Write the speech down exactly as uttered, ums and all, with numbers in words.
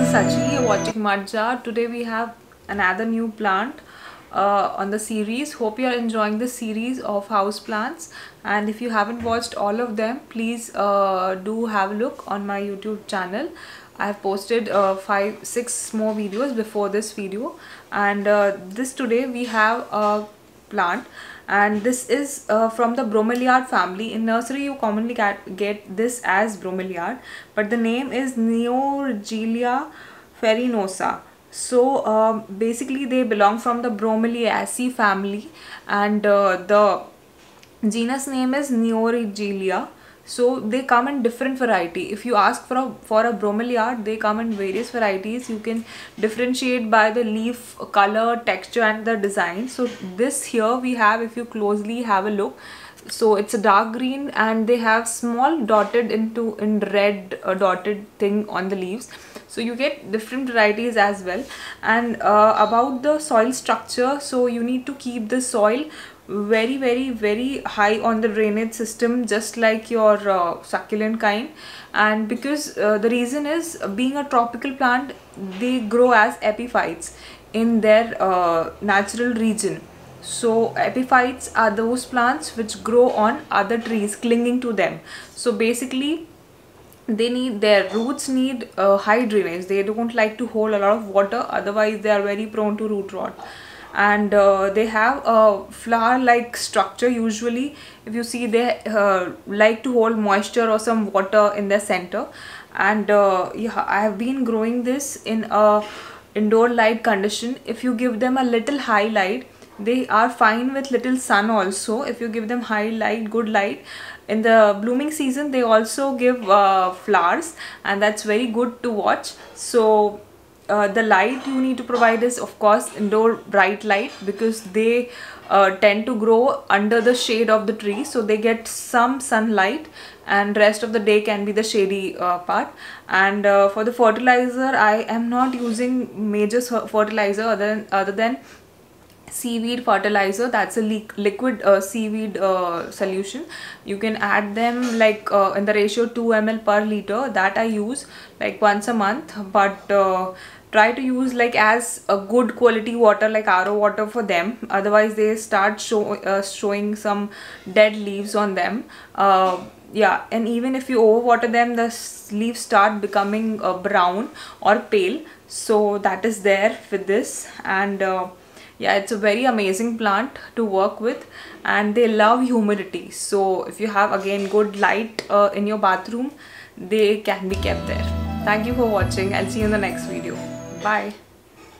Sachi, you're watching Marja. Today we have another new plant uh, on the series. Hope you are enjoying the series of house plants, and if you haven't watched all of them, please uh, do have a look on my YouTube channel. I have posted uh, five, six more videos before this video, and uh, this today we have a plant, and this is uh, from the bromeliad family. In nursery you commonly get, get this as bromeliad, but the name is Neorgelia farinosa. So um, basically they belong from the Bromeliaceae family, and uh, the genus name is Neorgelia. So they come in different variety. If you ask for a for a bromeliad, they come in various varieties. You can differentiate by the leaf color, texture and the design. So this here we have, if you closely have a look, so it's a dark green and they have small dotted into in red uh, dotted thing on the leaves. So you get different varieties as well. And uh, about the soil structure, so you need to keep the soil very very very high on the drainage system, just like your uh, succulent kind. And because uh, the reason is, uh, being a tropical plant, they grow as epiphytes in their uh, natural region. So epiphytes are those plants which grow on other trees clinging to them. So basically they need, their roots need uh, high drainage. They don't like to hold a lot of water, otherwise they are very prone to root rot. And uh, they have a flower like structure. Usually if you see, they uh, like to hold moisture or some water in their center. And uh, yeah, I have been growing this in a indoor light condition. If you give them a little high light, they are fine with little sun also. If you give them high light, good light, in the blooming season they also give uh, flowers, and that's very good to watch. So Uh, the light you need to provide is of course indoor bright light, because they uh, tend to grow under the shade of the tree, so they get some sunlight, and rest of the day can be the shady uh, part. And uh, for the fertilizer, I am not using major fertilizer other than, other than seaweed fertilizer. That's a li liquid uh, seaweed uh, solution. You can add them like uh, in the ratio two milliliters per liter. That I use like once a month, but uh, try to use like as a good quality water, like R O water for them. Otherwise they start show, uh, showing some dead leaves on them. Uh, yeah, and even if you overwater them, the leaves start becoming uh, brown or pale. So that is there with this. And uh, yeah, it's a very amazing plant to work with, and they love humidity. So if you have again good light uh, in your bathroom, they can be kept there. Thank you for watching. I'll see you in the next video. Bye.